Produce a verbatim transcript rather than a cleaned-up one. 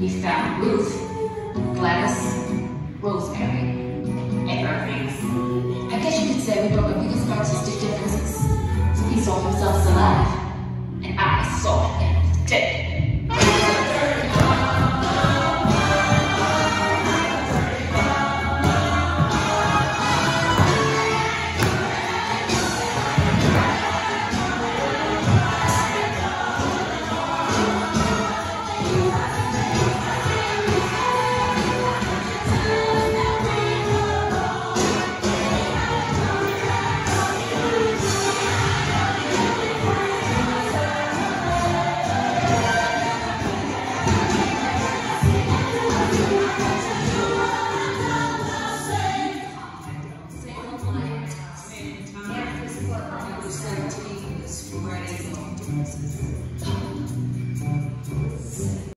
we found Ruth, Gladys, Rosemary, and Mercedes. I guess you could say we broke our biggest artistic differences. He saw himself as alive, and I saw him dead. seventeen is Friday.